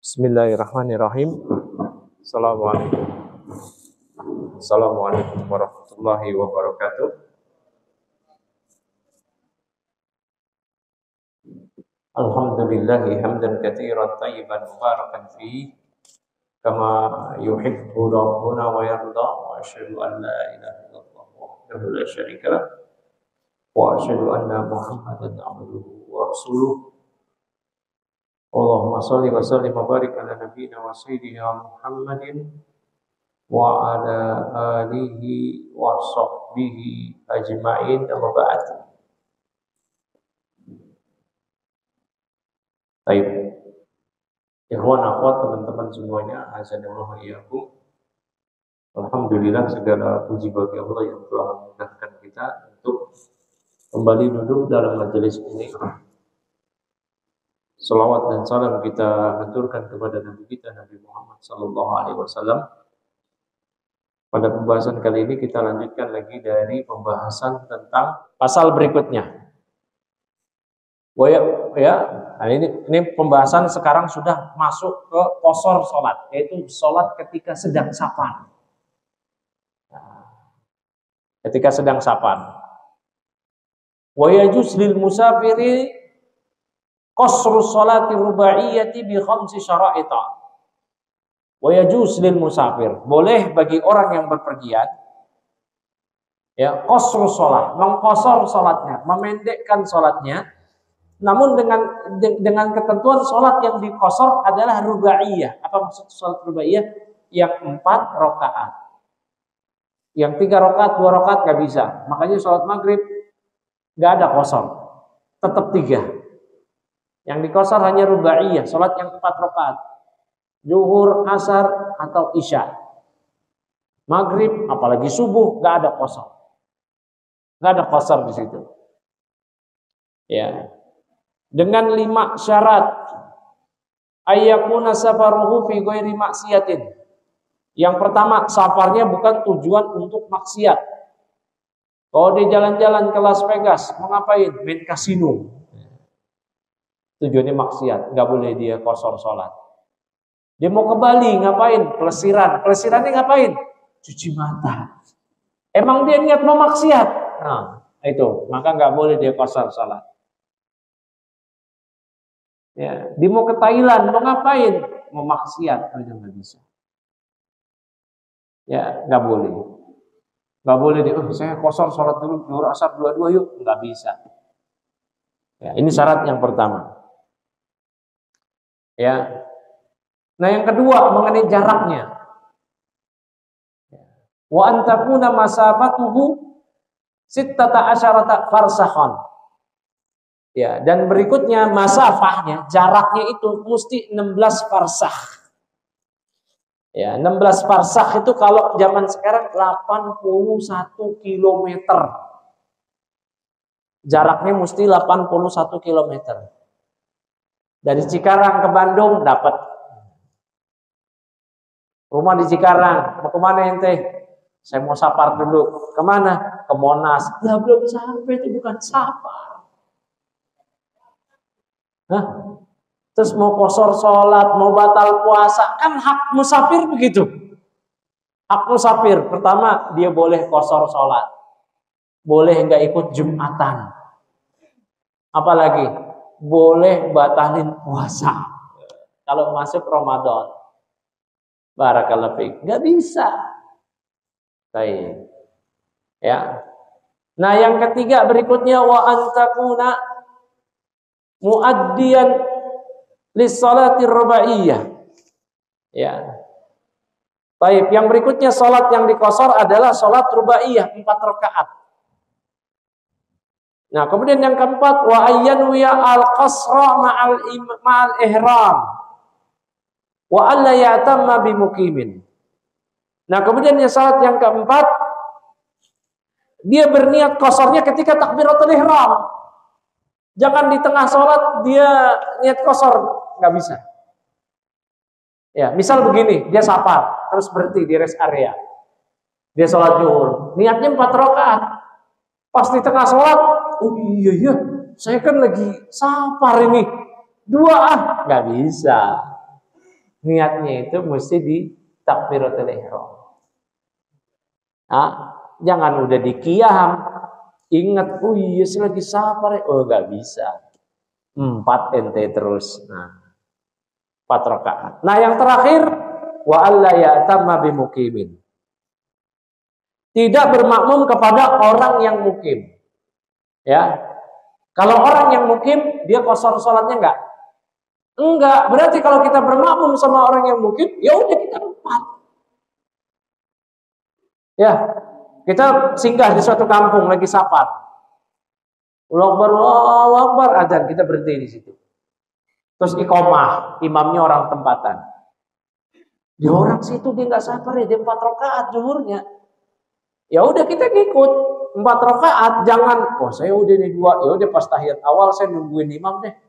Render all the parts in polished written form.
Bismillahirrahmanirrahim. Assalamualaikum warahmatullahi wabarakatuh. Alhamdulillahi hamdan katsiran thayyiban mubarakan fihi kama yuhibbu rabbuna wa yarda, wa asyhadu an la ilaha illallah wahdahu la syarika lah wa asyhadu anna Muhammadan abduhu wa rasuluh. Allahumma shalli wa sallim wa barik ala nabiyyina wa sayyidina Muhammadin wa ala alihi wa sahbihi ajma'in, amma ba'd. Baik. Ikhwan akhwat, teman-teman semuanya, azanillahu wa iyyakum. Alhamdulillah, segala puji bagi Allah yang telah memudahkan kita untuk kembali duduk dalam majelis ini. Salawat dan salam kita haturkan kepada Nabi kita, Nabi Muhammad sallallahu alaihi wasallam. Pada pembahasan kali ini kita lanjutkan lagi dari pembahasan tentang pasal berikutnya. Nah ini pembahasan sekarang sudah masuk ke qasar salat, yaitu salat ketika sedang safar. Ketika sedang safar. Wa yajuz lil musafiri qasru sholati rubaiyati bi khamsi syara'ita. Wa yajuz lil musafir, boleh bagi orang yang berpergian ya qasru shalah, mengqasar salatnya, memendekkan salatnya, namun dengan ketentuan salat yang diqasar adalah rubaiyah. Apa maksud salat rubaiyah? Yang 4 rakaat. Yang 3 rakaat, 2 rakaat enggak bisa. Makanya salat maghrib enggak ada qasar. Tetap 3. Yang diqasar hanya rubaiyah, salat yang 4 rakaat. Zuhur, asar atau isya. Maghrib apalagi subuh enggak ada qasar. Enggak ada qasar di situ. Ya. Dengan 5 syarat. Ayyakuna safaruhu fi ghairi maksiatin. Yang pertama, safarnya bukan tujuan untuk maksiat. Kalau dia jalan-jalan ke Las Vegas, mau ngapain? Main kasino. Tujuannya maksiat, nggak boleh dia qasar sholat. Dia mau ke Bali, ngapain? Pelesiran. Pelesirannya ngapain? Cuci mata. Emang dia niat mau maksiat? Nah, itu. Maka nggak boleh dia qasar sholat. Ya, dia mau ke Thailand, mau ngapain? Mau maksiat, itu nggak bisa. Ya, nggak boleh. Nggak boleh dia, saya qasar sholat dulu, zuhur asar dua-dua yuk. Nggak bisa. Ya, ini syarat yang pertama. Ya. Nah, yang kedua mengenai jaraknya. Wa antakuna masafatuhu 16 farsakhan. Ya, dan berikutnya masafahnya, jaraknya itu mesti 16 farsakh. Ya, 16 farsakh itu kalau zaman sekarang 81 kilometer. Jaraknya mesti 81 kilometer. Dari Cikarang ke Bandung dapat. Rumah di Cikarang, mau kemana ente? Saya mau safar dulu. Kemana? Ke Monas. Lah belum sampai, itu bukan safar. Hah? Terus mau qasar sholat, mau batal puasa, kan hak musafir begitu. Hak musafir, pertama dia boleh qasar sholat, boleh nggak ikut Jumatan, apalagi boleh batalin puasa kalau masuk Ramadan. Barakallahu fiik. Nggak bisa. Baik. Ya. Nah, yang ketiga berikutnya wa antakuna muaddiyan lis-salati rubaiyah. Ya. Baik, yang berikutnya salat yang diqasar adalah salat rubaiyah 4 rakaat. Nah, kemudian yang keempat wa ayyanwiya al-qasra ma'al ihram wa alla ya'tamma bimuqimin. Nah, kemudian yang salat yang keempat, dia berniat qasarnya ketika takbiratul ihram. Jangan di tengah salat dia niat qasar, nggak bisa. Ya, misal begini, dia safar, terus berhenti di rest area. Dia salat zuhur, niatnya 4 rakaat. Pas di tengah salat, oh iya, saya kan lagi safar ini. 2 nggak bisa. Niatnya itu mesti di takbiratul ihram. Nah, jangan udah di qiyam ingat, oh iya lagi safar ya. Oh nggak bisa. 4 ente terus. Nah, 4 rakaat. Nah, yang terakhir wa alla ya'tamma bimuqimin. Tidak bermakmum kepada orang yang mukim. Ya. Kalau orang yang mukim, dia kosor sholatnya enggak? Enggak. Berarti kalau kita bermakmum sama orang yang mukim, ya udah kita 4. Ya. Kita singgah di suatu kampung lagi safar. Allahu Akbar, azan, kita berhenti di situ. Terus iqomah, imamnya orang tempatan. Di orang situ dia enggak safar ya, dia 4 rakaat zuhurnya. Ya udah kita ngikut 4 rakaat, jangan saya udah nih 2, ya udah pas tahiyat awal saya nungguin imam deh.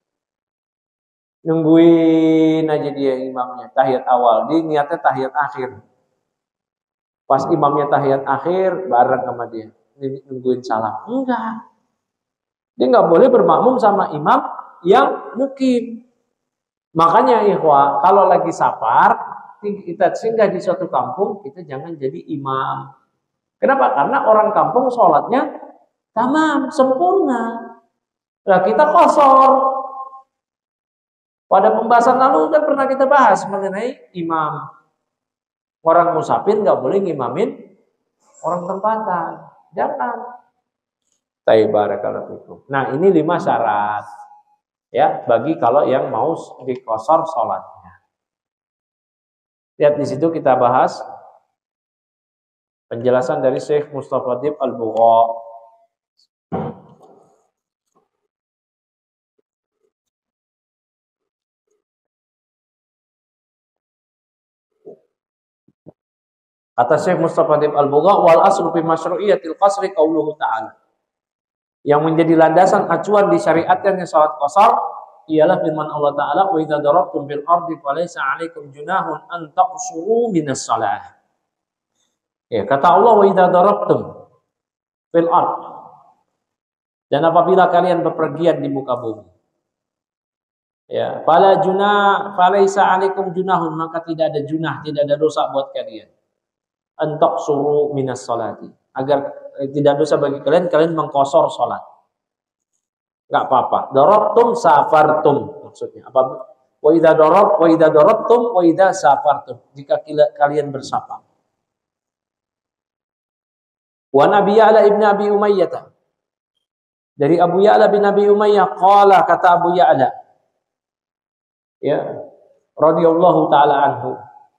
Nungguin aja dia imamnya tahiyat awal, dia niatnya tahiyat akhir. Pas imamnya tahiyat akhir bareng sama dia, nungguin salam. Enggak. Dia enggak boleh bermakmum sama imam yang mukim. Makanya ikhwah, kalau lagi safar, kita singgah di suatu kampung, kita jangan jadi imam. Kenapa? Karena orang kampung sholatnya tamam, sempurna. Nah, kita kosor. Pada pembahasan lalu kan pernah kita bahas mengenai imam. Orang musafir nggak boleh ngimamin orang tempatan. Jangan. Barakallahu fikum. Nah, ini 5 syarat. Ya, bagi kalau yang mau dikosor sholatnya. Lihat di situ kita bahas penjelasan dari Syekh Mustafa Dib Al-Bugha. Kata Syekh Mustafa Dib Al-Bugha, wal aslu fi masyru'iyatil qasri qauluhu ta'ala. Yang menjadi landasan acuan disyariatkannya salat qasar ialah firman Allah Ta'ala, wa idza darabtum fil ardi falaysa 'alaikum junahun an taqsuru minas shalah. Ya, kata Allah, wa idza darabtum fil ard. Dan apabila kalian bepergian di muka bumi. Ya, falaysa 'alaikum junahun, maka tidak ada junah, tidak ada dosa buat kalian. An taqsuru minas sholati. Agar tidak dosa bagi kalian mengkosor salat. Enggak apa-apa. Darabtum safartum maksudnya. Apa? Wa idza darabtum wa idza safartum. Jika kalian bersafar. Wa Nabi Ya'la ibn Abi Umayyah. Dari Abu Ya'la bin Abi Umayyah qala, kata Abu Ya'la. Ya, radhiyallahu taala anhu.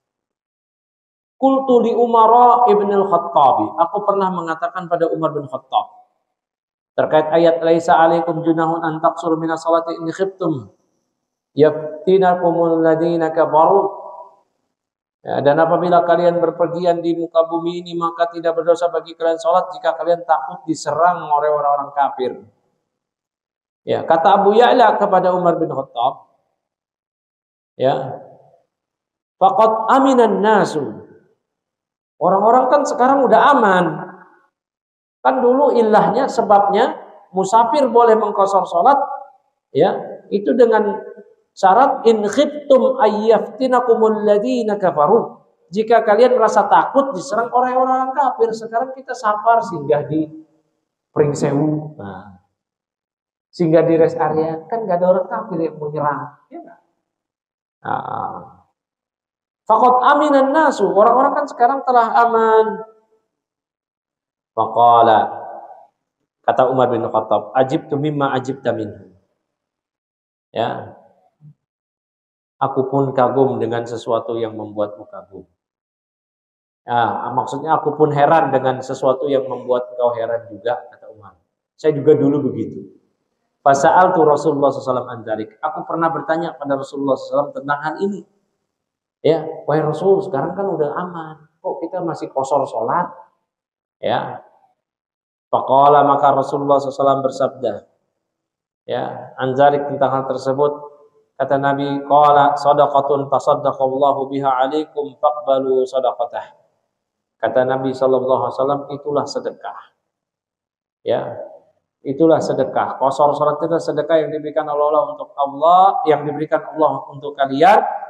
Qultu li Umar ibn al-Khattabi. Aku pernah mengatakan pada Umar bin Khattab terkait ayat laisa alaikum junahun an taqsuru minas salati in khiftum yaftinakumul ladzina kafaru. Ya, dan apabila kalian berpergian di muka bumi ini, maka tidak berdosa bagi kalian salat jika kalian takut diserang oleh orang-orang kafir. Ya, kata Abu Ya'la kepada Umar bin Khattab, ya, faqad aminan nasu. Orang-orang kan sekarang udah aman. Kan dulu ilahnya, sebabnya musafir boleh mengkosor salat, ya, itu dengan syarat in khiftum ayyaftinakumul ladzina kafaru. Jika kalian merasa takut diserang oleh orang kafir. Sekarang kita safar singgah di Pringsewu. Nah, singgah di rest area, kan enggak ada orang kafir yang mau nyerang, ya enggak? Nah, faqad aminan nasu, orang-orang kan sekarang telah aman. Faqala, kata Umar bin Khattab, ajibtu mimma ajibta minhu. Ya. Aku pun kagum dengan sesuatu yang membuatmu kagum. Ya, maksudnya aku pun heran dengan sesuatu yang membuat engkau heran juga, kata Umar. Saya juga dulu begitu. Fasa'altu Rasulullah SAW an dzalik. Aku pernah bertanya pada Rasulullah SAW tentang hal ini. Ya, wahai Rasul, sekarang kan udah aman. Kok kita masih kosor sholat? Ya. Faqala, maka Rasulullah SAW bersabda, ya, anzarik tentang hal tersebut. Kata Nabi, qala sadaqatun tasaddaqallahu biha alaikum faqbalu sadaqatah. Kata Nabi SAW, itulah sedekah. Ya, itulah sedekah. Kosor sholat itu sedekah yang diberikan oleh Allah untuk Allah, yang diberikan Allah untuk kalian.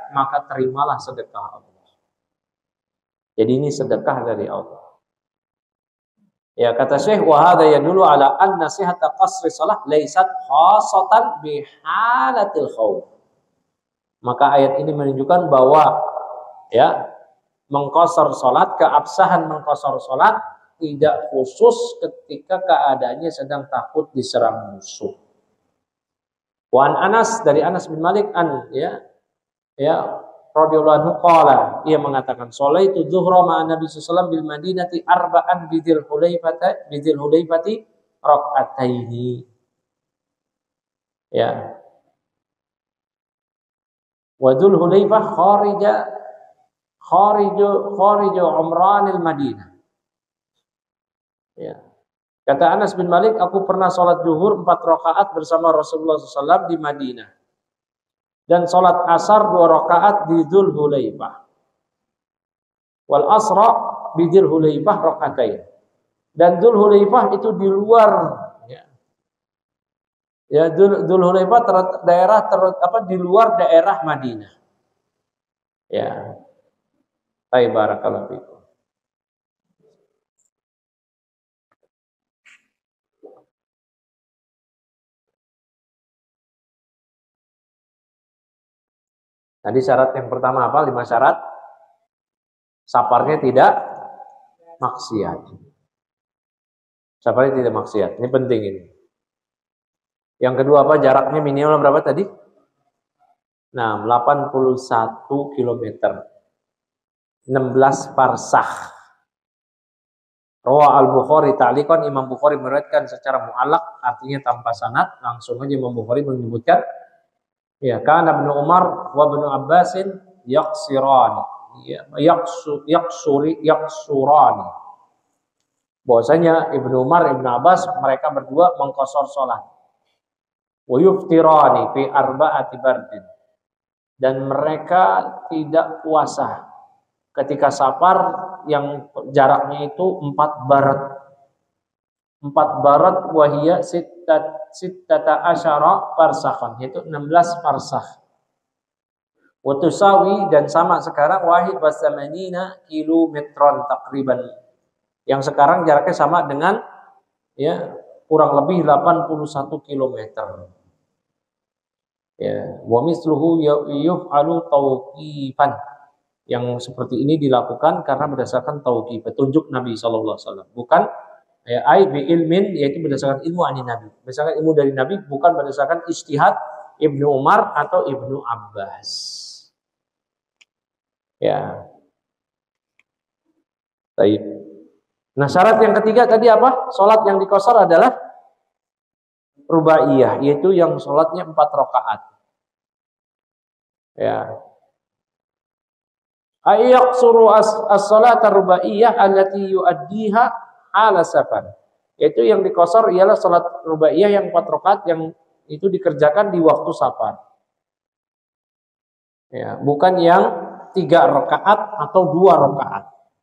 maka terimalah sedekah Allah. Jadi ini sedekah dari Allah. Ya, kata Syekh, wa hadha yadullu ala anna sihhata qasri shalah laysat khassatan bi halatil khauf. Maka ayat ini menunjukkan bahwa ya, mengqasar salat, keabsahan mengqasar salat tidak khusus ketika keadaannya sedang takut diserang musuh. Wa Anas, dari Anas bin Malik radhiyallahu anhu qala, ia mengatakan sholaitu dzuhra ma'an Nabi sallallahu alaihi wasallam bil Madinati arba'an bidil hulaifati rak'ataini. Ya. Wa dzul hulaifah khariju umranil Madinah. Ya. Kata Anas bin Malik, aku pernah sholat zuhur 4 rakaat bersama Rasulullah SAW di Madinah. Dan sholat asar 2 rakaat di Dzul Hulaifah. Wal asra di Dzul Hulaifah rakaatain. Dan Dzul Hulaifah itu di luar, ya Dzul Hulaifah di luar daerah Madinah. Ya. Baik, barakallahu fikum. Tadi syarat yang pertama apa? 5 syarat. Safarnya tidak maksiat. Safarnya tidak maksiat. Ini penting ini. Yang kedua apa? Jaraknya minimal berapa tadi? Nah, 81 km. 16 farsakh. Rawa al-Bukhari ta'liqan, Imam Bukhari meriwayatkan secara mu'allaq, artinya tanpa sanad. Langsung aja Imam Bukhari menyebutkan, ya, kana Ibnu Umar wa Ibnu Abbasin yaqsirani, yaqsurani. Bahwasanya Ibnu Umar, Ibnu Abbas, mereka berdua mengqasar salat. Wa yuftirani fi arba'ati bardin. Dan mereka tidak puasa ketika safar yang jaraknya itu 4 barat. 4 barat wahiyya sittata asyara farsakhan, yaitu 16 farsakh. Wa tusawi, dan sama sekarang wahid wasamanina kilometron takriban. Yang sekarang jaraknya sama dengan ya kurang lebih 81 kilometer. Ya, wa misluhu yuf'alu tauqifan. Yang seperti ini dilakukan karena berdasarkan tauqif, petunjuk Nabi sallallahu alaihi wasallam. Bukan ai bi ilmin, yaitu berdasarkan ilmu ani Nabi. Berdasarkan ilmu dari Nabi, bukan berdasarkan ijtihad Ibnu Umar atau Ibnu Abbas. Ya. Baik. Nah, syarat yang ketiga tadi apa? Salat yang diqasar adalah rubaiyah, yaitu yang salatnya 4 rakaat. Ya. Ayyaqsuru as-salata rubaiyah allati yuaddiha ala safar. Yaitu yang diqasar ialah salat rubaiyah yang 4 rakaat yang itu dikerjakan di waktu safar. Ya, bukan yang 3 rakaat atau 2 rakaat.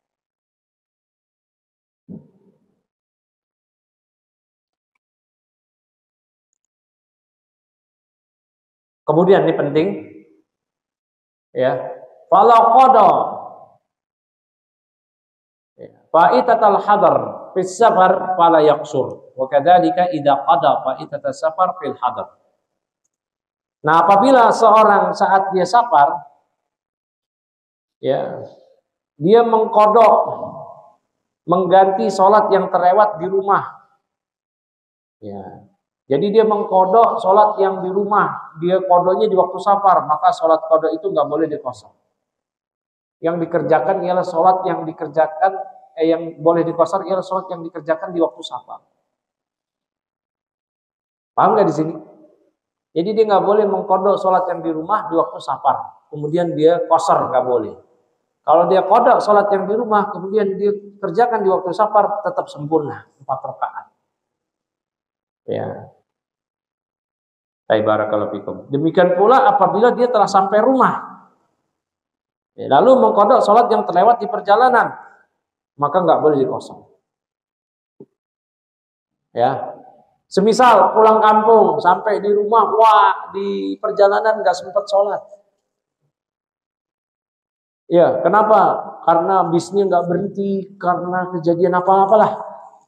Kemudian ini penting, ya, fala qada fa'itatal hadar fis safar fala yaqsur wa kadzalika idza qada fa'itatas safar fil hadar. Nah, apabila seorang saat dia safar, ya, dia mengkodok, mengganti sholat yang terlewat di rumah, ya, jadi dia mengkodok sholat yang di rumah, dia kodonya di waktu safar, maka sholat kodok itu nggak boleh dikosor. Yang dikerjakan ialah sholat yang dikerjakan, yang boleh dikosor ialah sholat yang dikerjakan di waktu safar. Paham nggak di sini? Jadi dia nggak boleh mengkodok sholat yang di rumah di waktu safar, kemudian dia kosor, nggak boleh. Kalau dia kodok sholat yang di rumah, kemudian dia kerjakan di waktu safar, tetap sempurna 4 rakaat. Ya. Barakallahu fikum. Demikian pula apabila dia telah sampai rumah, ya, lalu mengkodok sholat yang terlewat di perjalanan, maka nggak boleh dikosong. Ya, semisal pulang kampung sampai di rumah, wah, di perjalanan nggak sempat sholat, Ya, kenapa? Karena bisnya nggak berhenti, karena kejadian apa-apalah.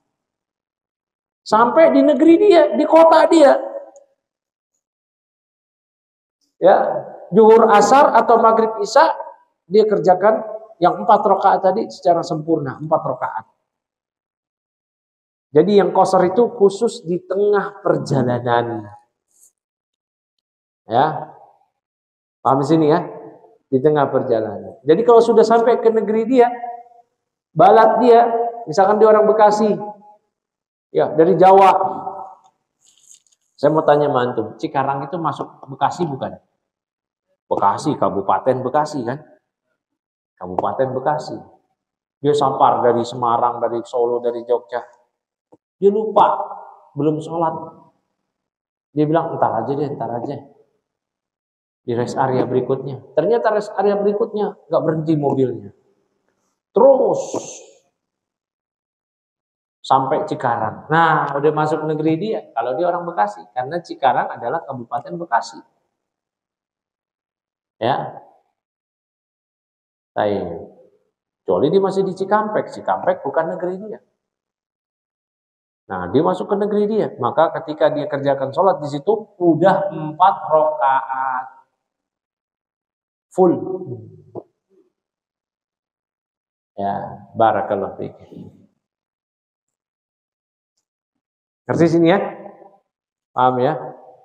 Sampai di negeri dia, di kota dia. Ya, zuhur asar atau maghrib isya dia kerjakan yang 4 rakaat tadi secara sempurna, 4 rakaat. Jadi yang qashar itu khusus di tengah perjalanan. Ya. Paham di sini ya? Di tengah perjalanan. Jadi kalau sudah sampai ke negeri dia, balat dia, misalkan dia orang Bekasi, ya dari Jawa. Saya mau tanya sama antum, Cikarang itu masuk Bekasi bukan? Bekasi, Kabupaten Bekasi kan? Kabupaten Bekasi. Dia sampar dari Semarang, dari Solo, dari Jogja. Dia lupa, belum sholat. Dia bilang, entar aja deh, entar aja. Di rest area berikutnya. Ternyata rest area berikutnya nggak berhenti mobilnya. Terus sampai Cikarang. Nah, udah masuk negeri dia. Kalau dia orang Bekasi, karena Cikarang adalah Kabupaten Bekasi. Ya. Kecuali dia masih di Cikampek. Cikampek bukan negeri dia. Nah, dia masuk ke negeri dia. Maka ketika dia kerjakan sholat di situ, udah 4 rakaat. Full. Ya, barakallahu fiik. Ngerti sini ya? Paham ya?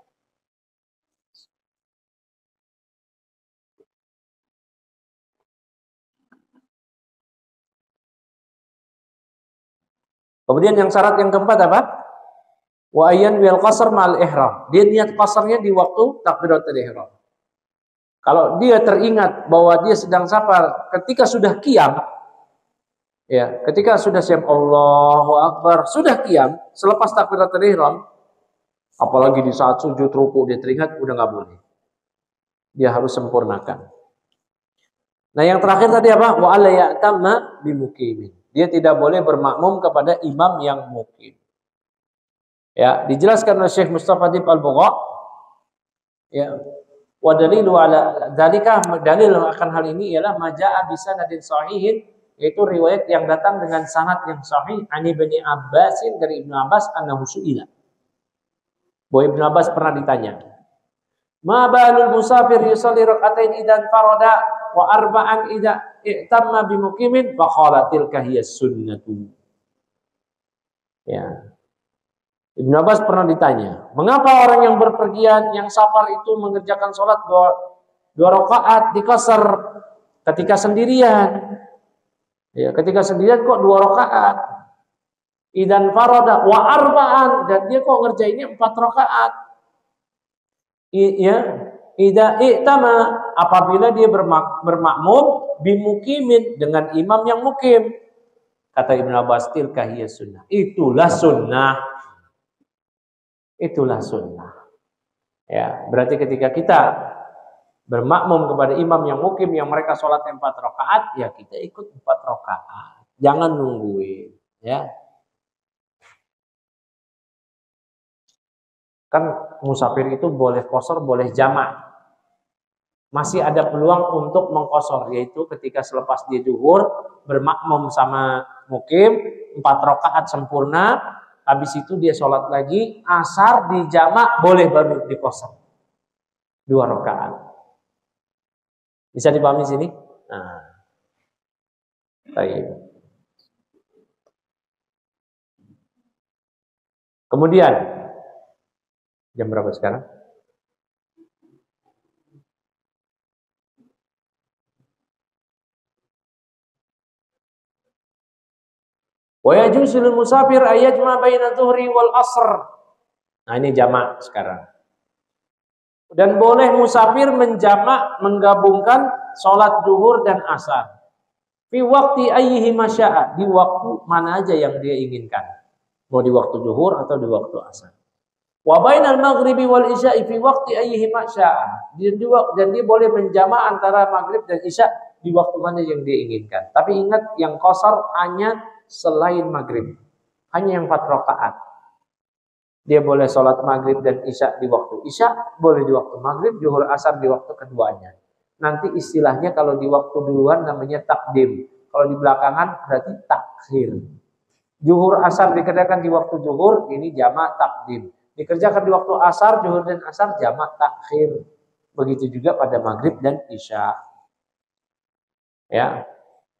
Kemudian yang syarat yang keempat apa? Wa ayyan wal qasr ma'al ihram. Dia niat qasarnya di waktu takbiratul ihram. Kalau dia teringat bahwa dia sedang safar ketika sudah qiyam, ya, ketika sudah siap Allahu Akbar, sudah qiyam, selepas takbiratul ihram, apalagi di saat sujud ruku dia teringat, udah nggak boleh. Dia harus sempurnakan. Nah, yang terakhir tadi apa? Wa alla ya'tamma bimuqimin. Dia tidak boleh bermakmum kepada imam yang mukim. Ya, dijelaskan oleh Syekh Mustafa Dib Al-Bugha. Ya, wa dalilu ala dzalika, dalil akan hal ini ialah majaa bi sanadin sahihin, yaitu riwayat yang datang dengan sanad yang sahih ani Ibnu Abbas, dari Ibnu Abbas annahu su'ila. Bahwa Ibnu Abbas pernah ditanya, "Ma balul musafir yusalli rak'atain idan farada wa arba'an idza i'tamma bimuqimin fa qala tilka hiya sunnatu." Ya. Ibnu Abbas pernah ditanya, mengapa orang yang berpergian, yang safar itu mengerjakan sholat 2 rakaat di qasar ketika sendirian? Ya, ketika sendirian kok 2 rakaat. Idan farada wa arba'an, dan dia kok ngerjainnya 4 rakaat. Ya, idza i'tama, apabila dia bermakmum bimuqimin, dengan imam yang mukim. Kata Ibnu Abbas, tilka hiya sunnah. Itulah sunnah. Itulah sunnah. Ya, berarti ketika kita bermakmum kepada imam yang mukim, yang mereka sholat 4 rakaat, ya kita ikut 4 rakaat. Jangan nungguin, ya. Kan musafir itu boleh qashar, boleh jamak. Masih ada peluang untuk mengqashar, yaitu ketika selepas dia zuhur bermakmum sama mukim 4 rakaat sempurna. Habis itu dia sholat lagi, asar di jamak, boleh baru di qashar 2 rakaat. Bisa dipahami sini? Nah, baik. Kemudian jam berapa sekarang? Wa yajuzu lil musafir ayajma baina dhuhri wal asr. Nah, ini jamak sekarang. Dan boleh musafir menjamak, menggabungkan sholat zuhur dan asar. Fi waqti ayyihi masya'a, di waktu mana aja yang dia inginkan. Mau di waktu zuhur atau di waktu asar. Wa bainal maghribi wal isya'i fi waqti ayyihi masya'a. Dan dia boleh menjamak antara maghrib dan isya di waktu mana yang dia inginkan. Tapi ingat, yang qashar hanya selain maghrib, hanya yang 4 rakaat. Dia boleh sholat maghrib dan isya di waktu isya, boleh di waktu maghrib, zuhur asar di waktu keduanya. nanti istilahnya kalau di waktu duluan namanya takdim. Kalau di belakangan berarti takhir. Zuhur asar dikerjakan di waktu zuhur, ini jamak takdim. Dikerjakan di waktu asar, zuhur dan asar jamak takhir. Begitu juga pada maghrib dan isya. Ya.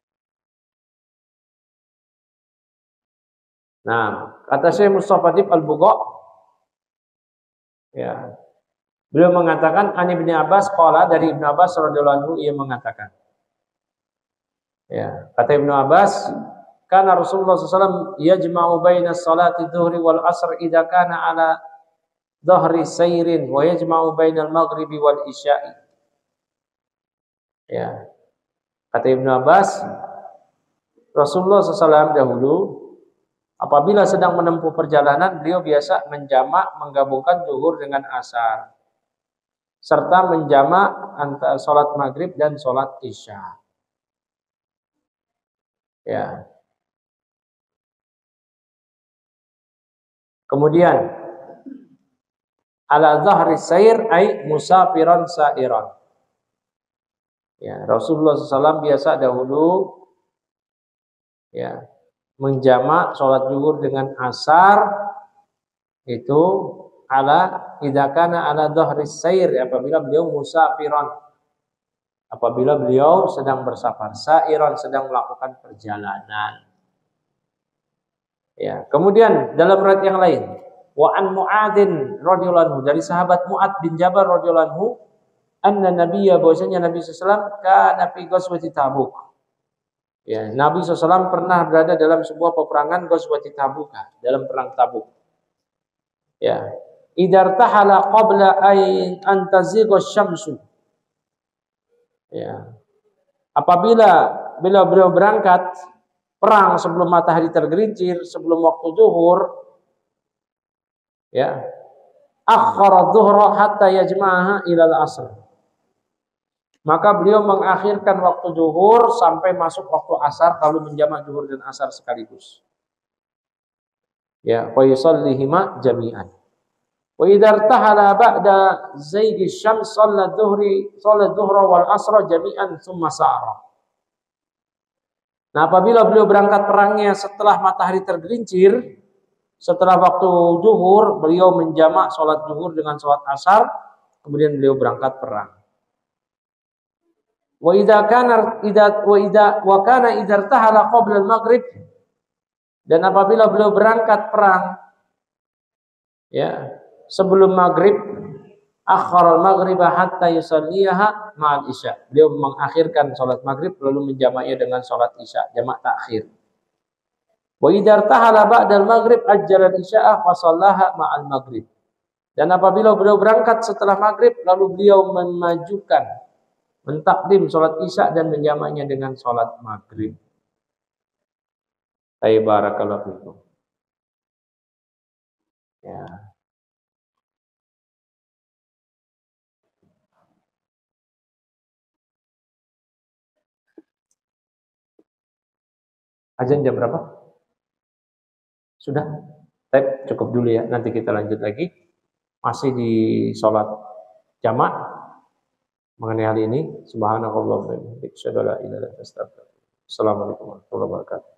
Nah, kata Syekh Mustafa Dib Al-Bugha, ya. Beliau mengatakan An Ibnu Abbas qala, dari Ibnu Abbas radhiyallahu anhu ia mengatakan. Ya, kata Ibnu Abbas, kana Rasulullah SAW yajma'u baina salati dhuhri wal asr idza kana ala dhahri sayrin wa yajma'u bainal maghribi wal isya'i. Ya. Kata Ibnu Abbas, Rasulullah SAW dahulu apabila sedang menempuh perjalanan, beliau biasa menjamak menggabungkan zuhur dengan asar serta menjamak antara salat maghrib dan salat isya. Ya. Kemudian ala dhahri sayr ay musafiran sa'iran. Ya, Rasulullah SAW biasa dahulu ya menjamak sholat zuhur dengan asar itu ala idza kana ala dhahri sayr, apabila beliau musafiran, apabila beliau sedang bersafar, sa'iran sedang melakukan perjalanan. Ya, kemudian dalam riwayat yang lain, wa an Mu'adzin radhiyallahu anhu, dari sahabat Mu'adz bin Jabal radhiyallahu anhu, anna nabiyya, bahwasanya Nabi sallallahu kana fi ghazwati Tabuk. Ya, Nabi SAW pernah berada dalam sebuah peperangan ghazwati Tabuk, dalam perang Tabuk. Ya, idartahala qabla an tazigha syamsu. Ya. Apabila beliau berangkat perang sebelum matahari tergelincir, sebelum waktu zuhur, ya, akhara dhuhra hatta yajma'aha ila al-asr. Maka beliau mengakhirkan waktu zuhur sampai masuk waktu asar, lalu menjamak zuhur dan asar sekaligus. Ya, wa yusallihima jami'an. Wa idza irtahala ba'da zayghi syams shalla dhuhra wal asra jami'an tsumma sa'ara. Nah, apabila beliau berangkat perangnya setelah matahari tergelincir, setelah waktu zuhur, beliau menjamak salat zuhur dengan salat asar, kemudian beliau berangkat perang. Wa idza kana idza irtahala qabla al-maghrib, dan apabila beliau berangkat perang ya sebelum maghrib, akhara al-maghriba hatta yusalliha ma'al isya. Beliau mengakhirkan salat maghrib lalu menjamaknya dengan salat isya, jamak takhir. Wa idza irtahala ba'da al-maghrib ajjala al-isya'a fa shallaha ma'al maghrib. Dan apabila beliau berangkat setelah maghrib, lalu beliau mentakdim salat isya dan menjamaknya dengan salat maghrib. Barakallahu fikum. Ya. Azan jam berapa? Sudah? Baik, cukup dulu ya. Nanti kita lanjut lagi. Masih di sholat jamak mengenai hal ini. Subhanallah wa bihamdihi, asyhadu an la ilaha illa anta, astaghfiruka wa atubu ilaik. Assalamualaikum warahmatullahi wabarakatuh.